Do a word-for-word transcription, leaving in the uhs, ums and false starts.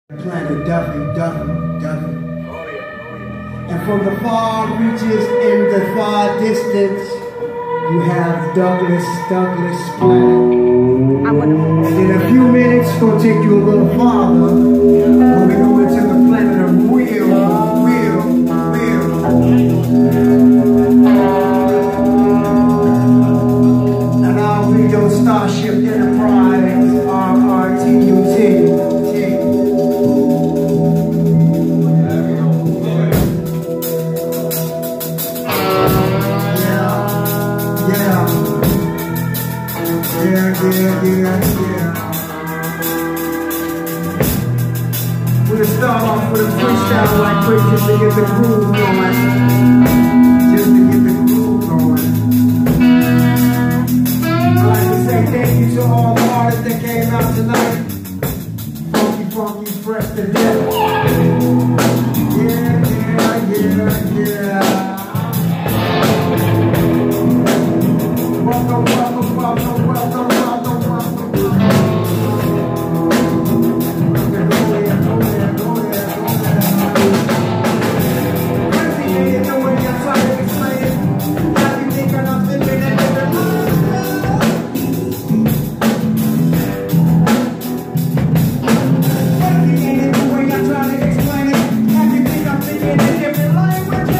Planet Duffy, Duffy, Duffy. And from the far reaches in the far distance, you have Douglas, Douglas Planet. And in a few minutes, it's going to take you a little farther when we go into the planet of real, real, real. And I'll be your Starship Enterprise, R R T U T. Yeah, yeah, yeah. We'll start off with a freestyle like quick just to get the groove going. Just to get the groove going. I'd like to say thank you to all the artists that came out tonight. Funky, funky, fresh to death. Yeah, yeah, yeah, yeah. Welcome, welcome, welcome, welcome, welcome, welcome. Go there, go there, go there, go there. Crazy, yeah, you know when you're trying to explain it. Now you think I'm thinking that different. Crazy, yeah, you know when you're trying to explain it. Now you think I'm thinking in different languages.